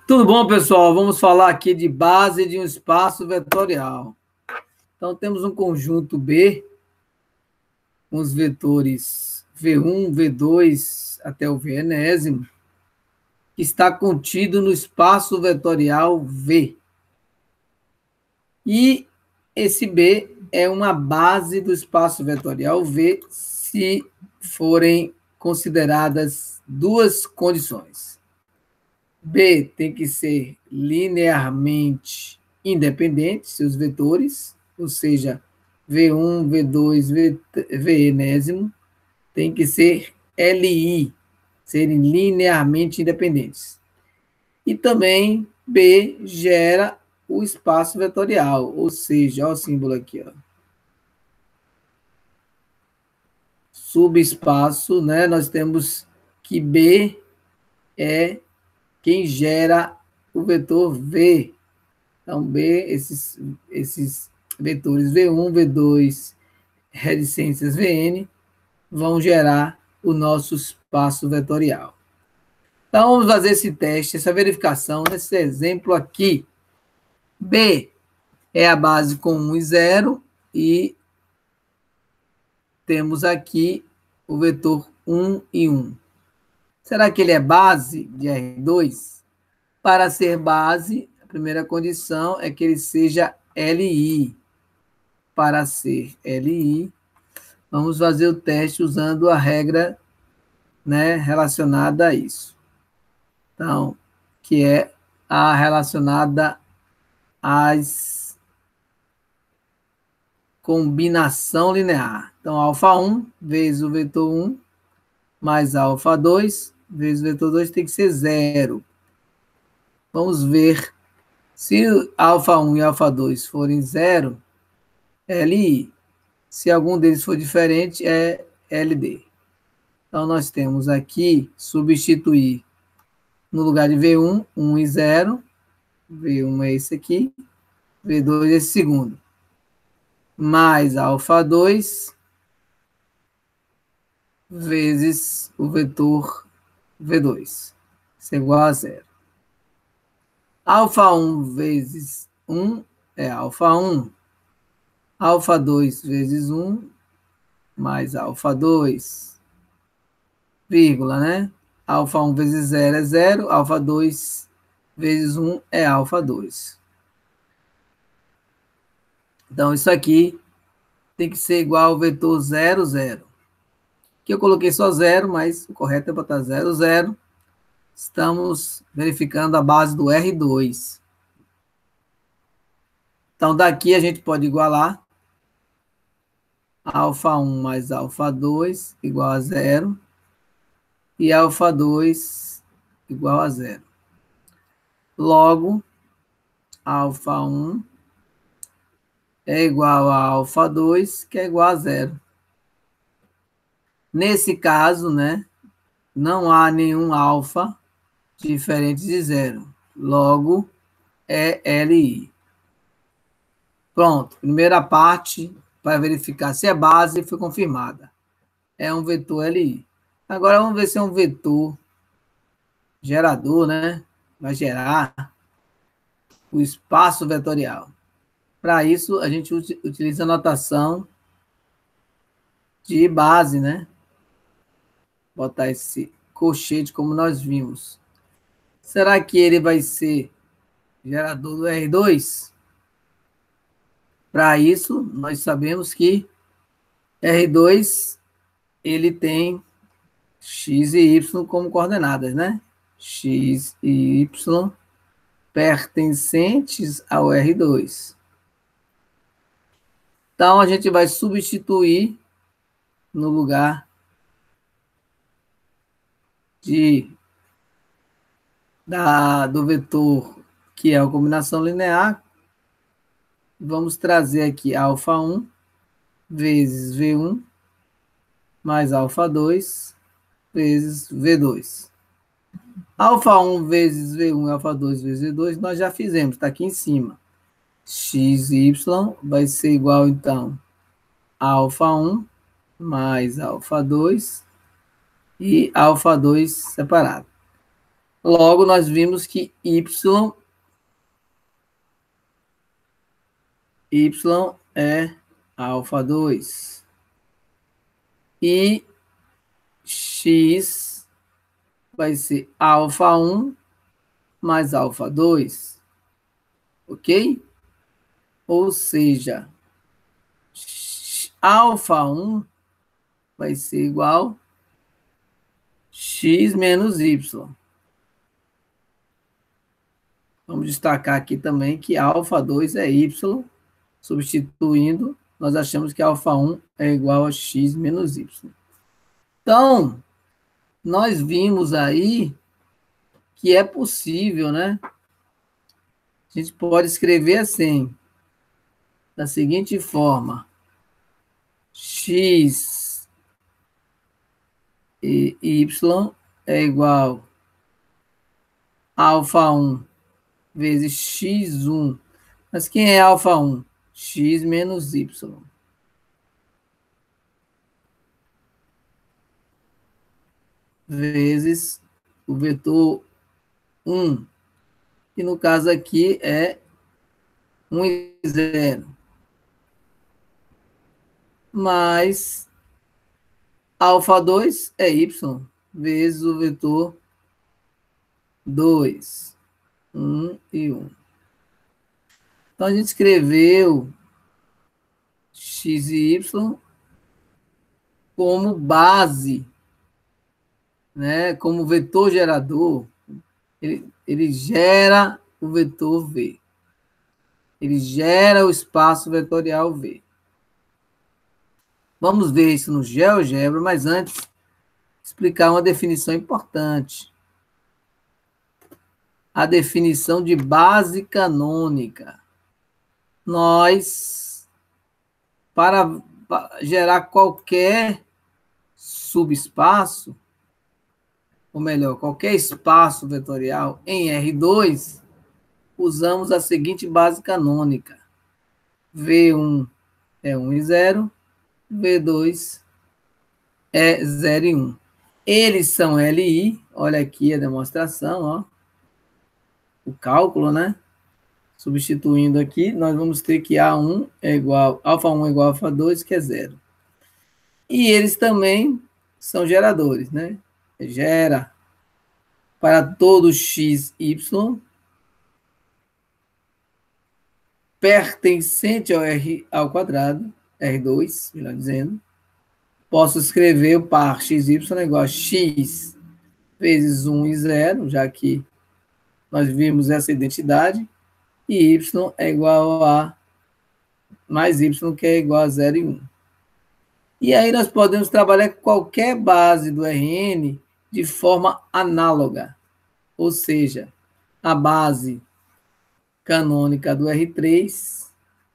Tudo bom, pessoal? Vamos falar aqui de base de um espaço vetorial. Então, temos um conjunto B, com os vetores V1, V2 até o Vnésimo, que está contido no espaço vetorial V. E esse B é uma base do espaço vetorial V se forem consideradas duas condições. B tem que ser linearmente independente, seus vetores, ou seja, V1, V2, Vnésimo, tem que ser LI, serem linearmente independentes. E também B gera o espaço vetorial, ou seja, olha o símbolo aqui, ó. Subespaço, né? Nós temos que B é quem gera o vetor V. Então, B, esses vetores V1, V2, reticências Vn, vão gerar o nosso espaço vetorial. Então, vamos fazer esse teste, essa verificação, nesse exemplo aqui. B é a base com 1 e 0, e temos aqui o vetor 1 e 1. Será que ele é base de R2? Para ser base, a primeira condição é que ele seja LI. Para ser LI, vamos fazer o teste usando a regra, né, relacionada a isso. Então, que é a relacionada às combinação linear. Então, α1 vezes o vetor 1 mais α2 vezes o vetor 2 tem que ser 0. Vamos ver se α1 e α2 forem 0, LI. Se algum deles for diferente, é LD. Então, nós temos aqui, substituir no lugar de V1, 1 e 0. V1 é esse aqui. V2 é esse segundo. Mais α2 vezes o vetor V2. Isso é igual a 0. α1 vezes 1 é α1. α2 vezes 1 mais α2, vírgula, né? α1 vezes 0 é 0, α2 vezes 1 é α2. Então, isso aqui tem que ser igual ao vetor 0, 0. Aqui eu coloquei só 0, mas o correto é botar 0, 0. Estamos verificando a base do R2. Então, daqui a gente pode igualar α1 mais α2 igual a 0 e α2 igual a 0. Logo, α1 é igual a α2, que é igual a 0. Nesse caso, né, não há nenhum alfa diferente de 0. Logo, é LI. Pronto, primeira parte para verificar se é base foi confirmada. É um vetor LI. Agora vamos ver se é um vetor gerador, né? Vai gerar o espaço vetorial. Para isso, a gente utiliza a notação de base, né? Botar esse colchete como nós vimos. Será que ele vai ser gerador do R2? Para isso, nós sabemos que R2 ele tem x e y como coordenadas, né? X e y pertencentes ao R2. Então, a gente vai substituir no lugar do vetor, que é a combinação linear, vamos trazer aqui α1 vezes V1 mais α2 vezes V2. α1 vezes V1 e α2 vezes V2 nós já fizemos, está aqui em cima. X e y vai ser igual, então, a α1 mais α2 e α2 separado. Logo, nós vimos que y é alfa 2. E x vai ser alfa 1 mais alfa 2. Ok? Ou seja, alfa 1 vai ser igual a x menos y. Vamos destacar aqui também que alfa 2 é y. Substituindo, nós achamos que alfa 1 é igual a x menos y. Então, nós vimos aí que é possível, né? A gente pode escrever assim, da seguinte forma: x e y é igual a alfa 1 vezes x1. Mas quem é alfa 1? X menos y. Vezes o vetor 1. E no caso aqui é 1 e 0. Mais alfa 2 é y, vezes o vetor 2. 1 e 1. Então, a gente escreveu x e y como base, né? Como vetor gerador. Ele gera o vetor V. Ele gera o espaço vetorial V. Vamos ver isso no GeoGebra, mas antes, explicar uma definição importante. A definição de base canônica. Nós, para gerar qualquer subespaço, ou melhor, qualquer espaço vetorial em R2, usamos a seguinte base canônica. V1 é 1 e 0, V2 é 0 e 1. Eles são LI, olha aqui a demonstração, ó. O cálculo, né? Substituindo aqui, nós vamos ter que A1 é igual, alfa 1 é igual a alfa 2, que é 0. E eles também são geradores, né? Gera para todo x, y, pertencente ao R ao quadrado, R2, melhor dizendo. Posso escrever o par x, y igual a x vezes 1 e 0, já que nós vimos essa identidade, e y é igual a mais y, que é igual a 0 e 1. E aí nós podemos trabalhar com qualquer base do Rn de forma análoga, ou seja, a base canônica do R3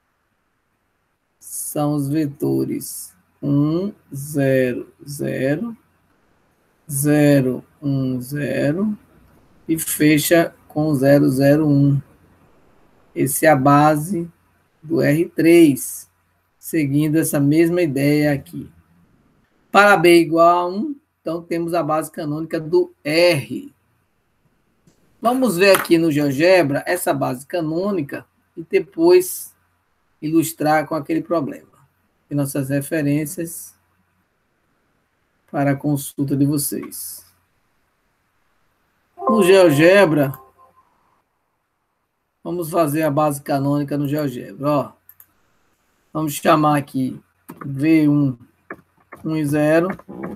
são os vetores 1, 0, 0, 0, 1, 0 e fecha com 0, 0, 1. Essa é a base do R3, seguindo essa mesma ideia aqui. Para B igual a 1, então temos a base canônica do R. Vamos ver aqui no GeoGebra essa base canônica e depois ilustrar com aquele problema. E nossas referências para a consulta de vocês. No GeoGebra, vamos fazer a base canônica no GeoGebra. Ó, vamos chamar aqui V1, 1 e 0,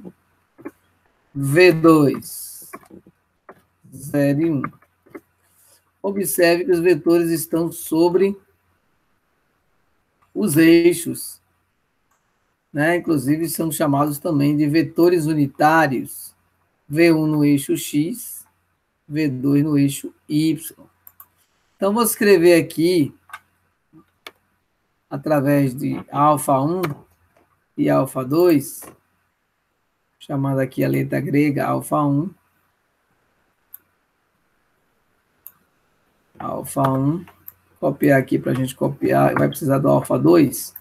V2, 0 e 1. Observe que os vetores estão sobre os eixos, né? Inclusive são chamados também de vetores unitários. V1 no eixo X, V2 no eixo Y. Então, vou escrever aqui, através de alfa 1 e alfa 2, chamando aqui a letra grega alfa 1, alfa 1, copiar aqui para a gente copiar, vai precisar do alfa 2,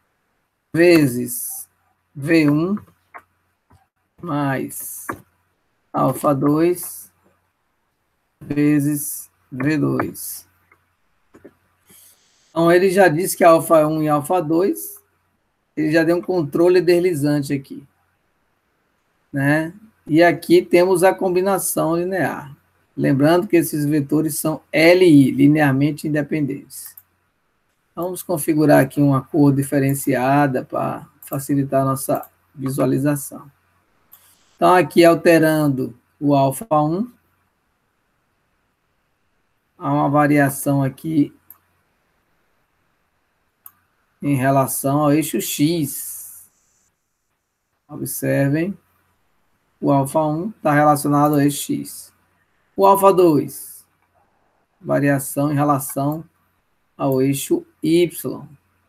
vezes V1 mais alfa 2 vezes V2. Então, ele já disse que alfa 1 e alfa 2, ele já deu um controle deslizante aqui, né? E aqui temos a combinação linear. Lembrando que esses vetores são LI, linearmente independentes. Vamos configurar aqui uma cor diferenciada para facilitar a nossa visualização. Então, aqui alterando o alfa 1, há uma variação aqui em relação ao eixo X. Observem, o alfa 1 está relacionado ao eixo X. O alfa 2, variação em relação ao eixo Y.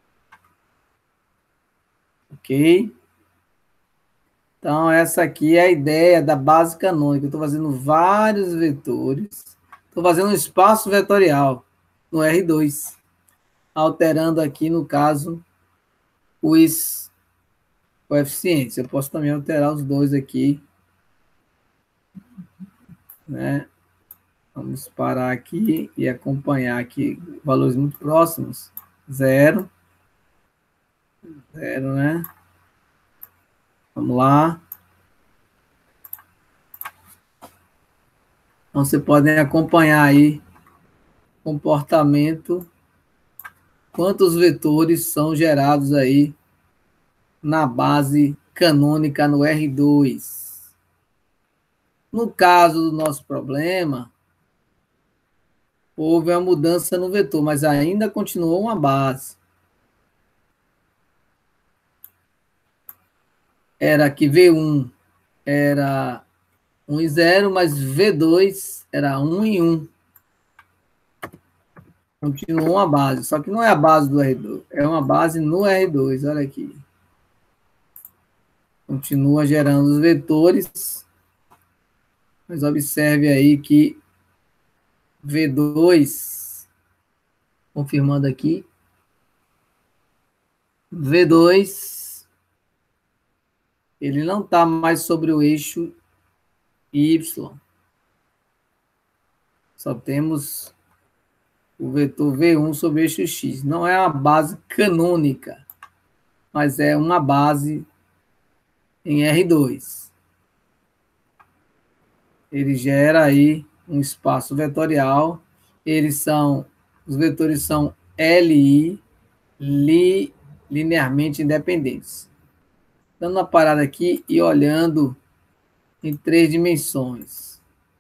Ok? Então, essa aqui é a ideia da base canônica. Eu estou fazendo vários vetores. Estou fazendo um espaço vetorial no R2. Alterando aqui, no caso, os coeficientes. Eu posso também alterar os dois aqui, né? Vamos parar aqui e acompanhar aqui valores muito próximos. 0. 0, né? Vamos lá. Então, você podem acompanhar aí o comportamento, quantos vetores são gerados aí na base canônica no R2. No caso do nosso problema, houve uma mudança no vetor, mas ainda continuou uma base. Era que V1 era 1 e 0, mas V2 era 1 e 1. Continuou uma base, só que não é a base do R2, é uma base no R2, olha aqui. Continua gerando os vetores, mas observe aí que V2, confirmando aqui, V2, ele não está mais sobre o eixo Y. Só temos o vetor V1 sobre o eixo X. Não é uma base canônica, mas é uma base em R2. Ele gera aí um espaço vetorial. Os vetores são LI, linearmente independentes. Dando uma parada aqui e olhando em 3 dimensões.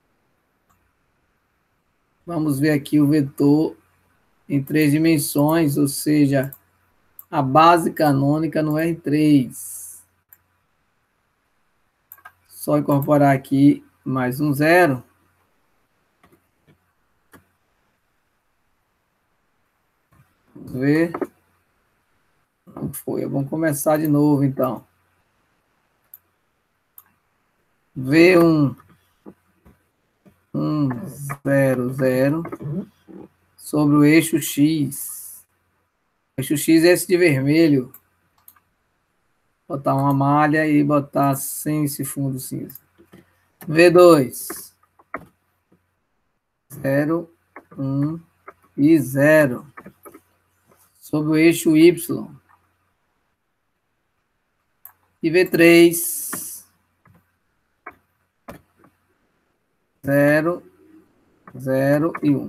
Vamos ver aqui o vetor em 3 dimensões, ou seja, a base canônica no R3. Só incorporar aqui mais um 0. Vamos ver. Não foi. Vamos começar de novo, então. V1, 1, 0, 0, sobre o eixo X. O eixo X é esse de vermelho. Botar uma malha e botar sem esse fundo cinza. V2, 0, 1 e 0. Sobre o eixo Y. E V3, 0, 0 e 1.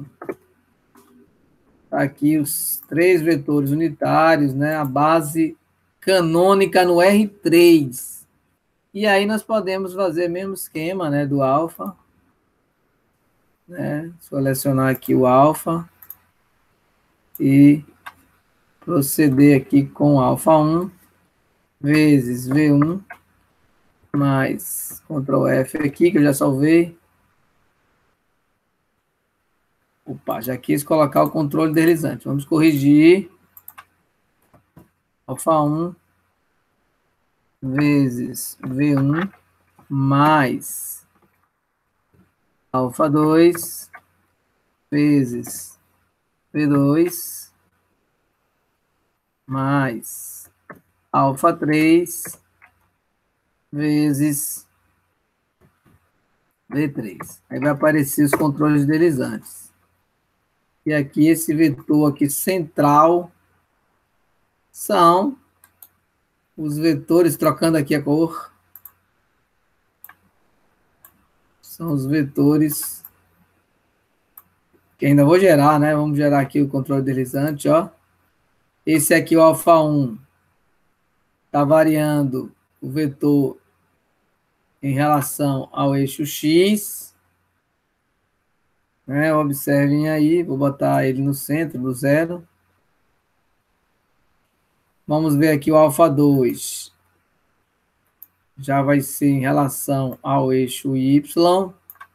Aqui os 3 vetores unitários, né? A base canônica no R3. E aí nós podemos fazer o mesmo esquema, né, do alfa, né? Selecionar aqui o alfa e proceder aqui com alfa 1 vezes V1 mais Ctrl F aqui, que eu já salvei. Opa, já quis colocar o controle deslizante. Vamos corrigir. Alfa 1 vezes V1 mais alfa 2 vezes V2 mais alfa 3 vezes V3. Aí vai aparecer os controles deles antes. E aqui, esse vetor aqui central são os vetores, trocando aqui a cor, são os vetores que ainda vou gerar, né? Vamos gerar aqui o controle deles antes, ó. Esse aqui, o alfa 1, está variando o vetor em relação ao eixo X. Né? Observem aí, vou botar ele no centro do zero. Vamos ver aqui o alfa 2. Já vai ser em relação ao eixo Y.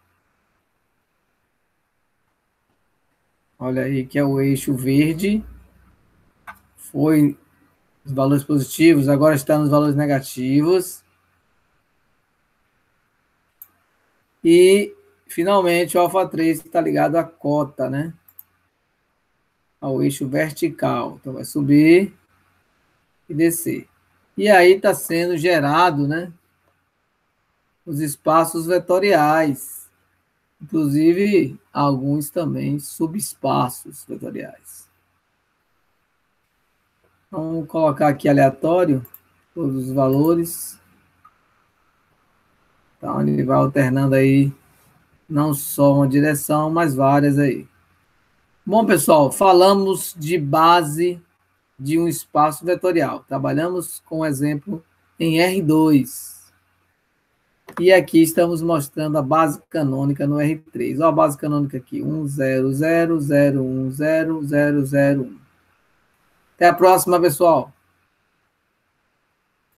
Olha aí que é o eixo verde. Foi os valores positivos, agora está nos valores negativos. E, finalmente, o alfa 3 está ligado à cota, né? Ao eixo vertical. Então, vai subir e descer. E aí está sendo gerado, né? Os espaços vetoriais. Inclusive, alguns também subespaços vetoriais. Vamos colocar aqui aleatório todos os valores. Então, ele vai alternando aí não só uma direção, mas várias aí. Bom, pessoal, falamos de base de um espaço vetorial. Trabalhamos com o exemplo em R2. E aqui estamos mostrando a base canônica no R3. Olha a base canônica aqui, 10001100001. Até a próxima, pessoal.